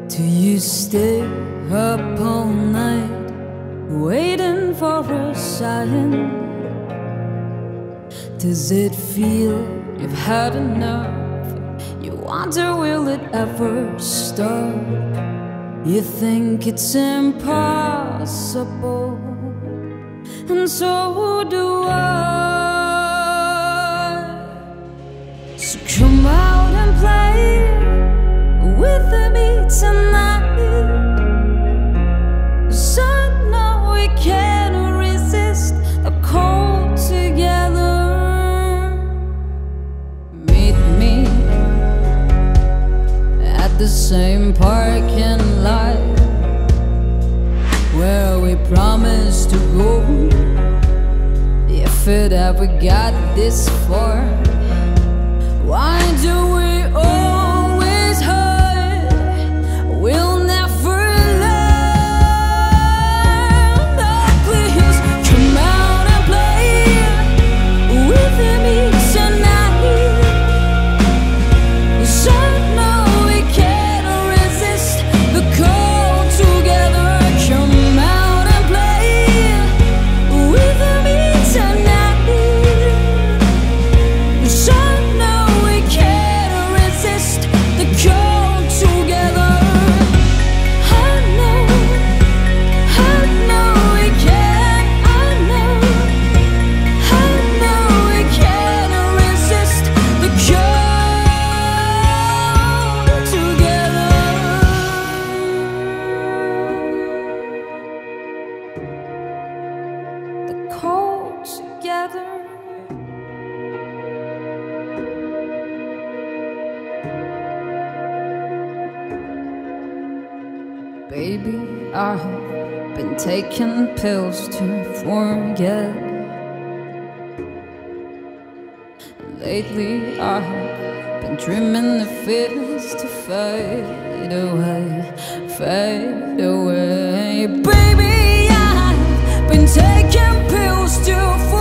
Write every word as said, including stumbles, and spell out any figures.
Do you stay up all night waiting for a sign? Does it feel you've had enough? You wonder, will it ever stop? You think it's impossible, and so do I. So come out and play with me tonight, 'cause I know we can't resist the cold together. Meet me at the same parking lot where we promised to go, if it ever got this far. Why do we always hurt? We'll never learn. Oh, please come out and play with me tonight, 'cause I know we can't resist the cold together. Come out and play with me tonight, 'cause I cold together. Baby, I've been taking pills to forget. Lately, I've been dreaming of fears to fade away, fade away. Baby, I've been taking pills to forget.